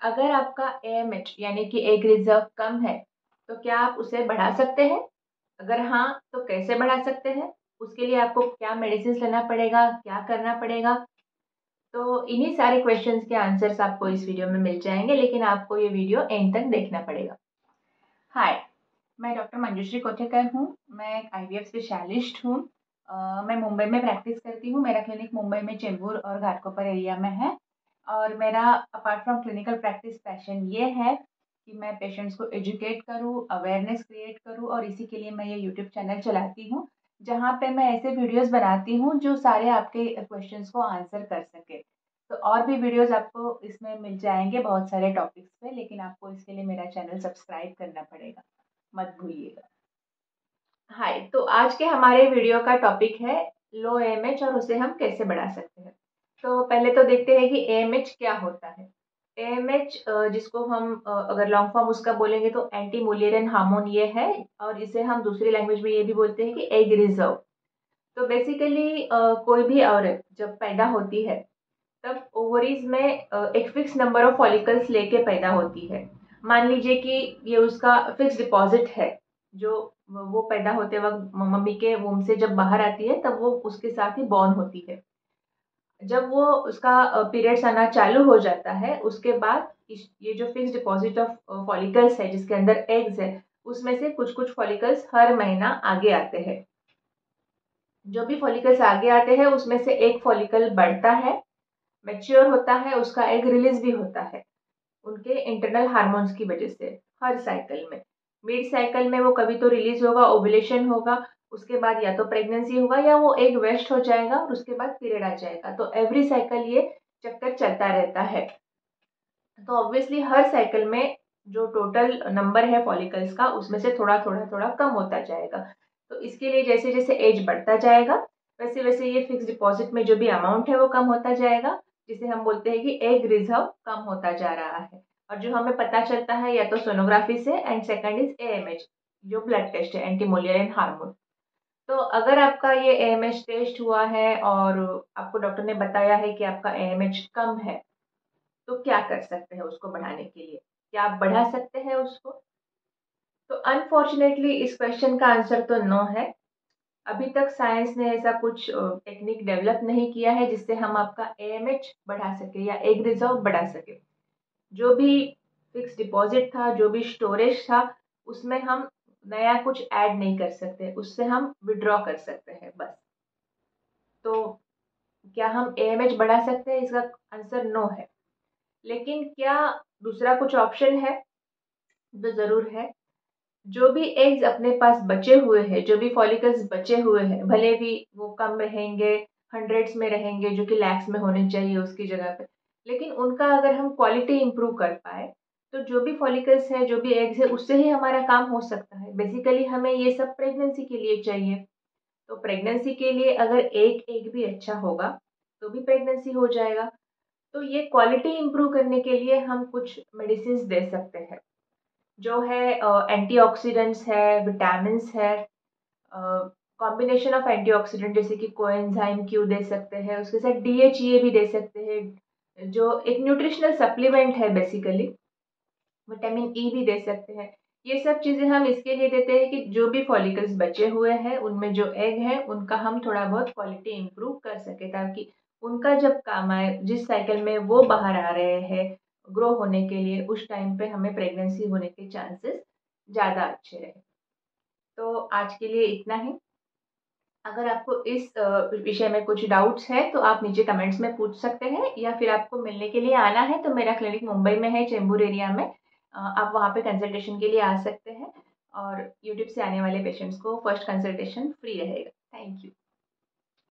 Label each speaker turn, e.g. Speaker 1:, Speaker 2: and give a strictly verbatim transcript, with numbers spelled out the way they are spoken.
Speaker 1: अगर आपका ए M H यानी कि एग रिजर्व कम है तो क्या आप उसे बढ़ा सकते हैं? अगर हाँ तो कैसे बढ़ा सकते हैं? उसके लिए आपको क्या मेडिसिन लेना पड़ेगा, क्या करना पड़ेगा? तो इन्हीं सारे क्वेश्चंस के आंसर्स आपको इस वीडियो में मिल जाएंगे, लेकिन आपको ये वीडियो एंड तक देखना पड़ेगा। हाय, मैं डॉक्टर मंजुश्री कोथेकर हूँ। मैं एक आई वी एफ स्पेशलिस्ट हूँ। अ, मैं मुंबई में प्रैक्टिस करती हूँ। मेरा क्लिनिक मुंबई में चेंबूर और घाटकोपर एरिया में है। और मेरा apart from clinical practice passion ये है कि मैं पेशेंट्स को एजुकेट करूँ, अवेयरनेस क्रिएट करूँ, और इसी के लिए मैं ये यूट्यूब चैनल चलाती हूँ जहाँ पे मैं ऐसे वीडियोस बनाती हूँ जो सारे आपके क्वेश्चंस को आंसर कर सके। तो और भी वीडियोस आपको इसमें मिल जाएंगे बहुत सारे टॉपिक्स पे, लेकिन आपको इसके लिए मेरा चैनल सब्सक्राइब करना पड़ेगा, मत भूलिएगा। हाय, तो आज के हमारे वीडियो का टॉपिक है लो ए एम एच और उसे हम कैसे बढ़ा सकते हैं। तो पहले तो देखते हैं कि ए एम एच क्या होता है। ए एम एच जिसको हम अ, अगर लॉन्ग फॉर्म उसका बोलेंगे तो एंटी मुलियरन हार्मोन ये है, और इसे हम दूसरी लैंग्वेज में ये भी बोलते हैं कि एग रिजर्व। तो बेसिकली कोई भी औरत जब पैदा होती है तब ओवरीज में अ, एक फिक्स नंबर ऑफ फॉलिकल्स लेके पैदा होती है। मान लीजिए कि ये उसका फिक्स डिपॉजिट है, जो वो पैदा होते वक्त मम्मी के वूम से जब बाहर आती है तब वो उसके साथ ही बॉर्न होती है। जब वो उसका पीरियड्स आना चालू हो जाता है उसके बाद ये जो फिक्स डिपॉजिट ऑफ फॉलिकल्स है जिसके अंदर एग्स है, उसमें से कुछ कुछ फॉलिकल्स हर महीना आगे आते हैं। जो भी फॉलिकल्स आगे आते हैं उसमें से एक फॉलिकल बढ़ता है, मैच्योर होता है, उसका एग रिलीज भी होता है उनके इंटरनल हार्मोन्स की वजह से। हर साइकिल में, मिड साइकिल में वो कभी तो रिलीज होगा, ओवुलेशन होगा, उसके बाद या तो प्रेगनेंसी होगा या वो एग वेस्ट हो जाएगा और उसके बाद पीरियड आ जाएगा। तो एवरी साइकिल ये चक्कर चलता रहता है। तो ऑब्वियसली हर साइकिल में जो टोटल नंबर है फॉलिकल्स का उसमें से थोड़ा थोड़ा थोड़ा कम होता जाएगा। तो इसके लिए जैसे जैसे एज बढ़ता जाएगा वैसे वैसे ये फिक्स डिपॉजिट में जो भी अमाउंट है वो कम होता जाएगा, जिसे हम बोलते हैं कि एग रिजर्व कम होता जा रहा है। और जो हमें पता चलता है या तो सोनोग्राफी से, and second is A M H जो ब्लड टेस्ट है, एंटी मुलियरन हार्मोन। तो अगर आपका ये ए एम एच टेस्ट हुआ है और आपको डॉक्टर ने बताया है कि आपका ए एम एच कम है, तो क्या कर सकते हैं उसको बढ़ाने के लिए? क्या आप बढ़ा सकते हैं उसको? तो अनफॉर्चुनेटली इस क्वेश्चन का आंसर तो नो है। अभी तक साइंस ने ऐसा कुछ टेक्निक डेवलप नहीं किया है जिससे हम आपका ए एम एच बढ़ा सके या एग रिजर्व बढ़ा सके। जो भी फिक्स डिपॉजिट था, जो भी स्टोरेज था, उसमें हम नया कुछ ऐड नहीं कर सकते, उससे हम विड्रॉ कर सकते हैं बस। तो क्या हम ए एम एच बढ़ा सकते हैं? इसका आंसर नो है। लेकिन क्या दूसरा कुछ ऑप्शन है? तो जरूर है। जो भी एग्स अपने पास बचे हुए हैं, जो भी फॉलिकल्स बचे हुए हैं, भले भी वो कम रहेंगे, हंड्रेड्स में रहेंगे जो कि लैक्स में होने चाहिए उसकी जगह पे, लेकिन उनका अगर हम क्वालिटी इंप्रूव कर पाए तो जो भी फॉलिकल्स है, जो भी एग्स है, उससे ही हमारा काम हो सकता है। बेसिकली हमें ये सब प्रेगनेंसी के लिए चाहिए। तो प्रेगनेंसी के लिए अगर एक एग भी अच्छा होगा तो भी प्रेगनेंसी हो जाएगा। तो ये क्वालिटी इंप्रूव करने के लिए हम कुछ मेडिसिन दे सकते हैं, जो है एंटीऑक्सीडेंट्स है, विटामिन्स है, कॉम्बिनेशन ऑफ एंटीऑक्सीडेंट जैसे कि कोएंजाइम क्यू दे सकते हैं, उसके साथ डी एच ई ए भी दे सकते हैं जो एक न्यूट्रिशनल सप्लीमेंट है बेसिकली। विटामिन ई भी दे सकते हैं। ये सब चीज़ें हम इसके लिए देते हैं कि जो भी फॉलिकल्स बचे हुए हैं उनमें जो एग है उनका हम थोड़ा बहुत क्वालिटी इंप्रूव कर सके, ताकि उनका जब काम आए, जिस साइकिल में वो बाहर आ रहे हैं ग्रो होने के लिए, उस टाइम पे हमें प्रेगनेंसी होने के चांसेस ज़्यादा अच्छे रहे। तो आज के लिए इतना ही। अगर आपको इस विषय में कुछ डाउट्स है तो आप नीचे कमेंट्स में पूछ सकते हैं, या फिर आपको मिलने के लिए आना है तो मेरा क्लिनिक मुंबई में है, चेंबूर एरिया में। अ, आप वहाँ पे कंसल्टेशन के लिए आ सकते हैं, और यूट्यूब से आने वाले पेशेंट्स को फर्स्ट कंसल्टेशन फ्री रहेगा। Thank you.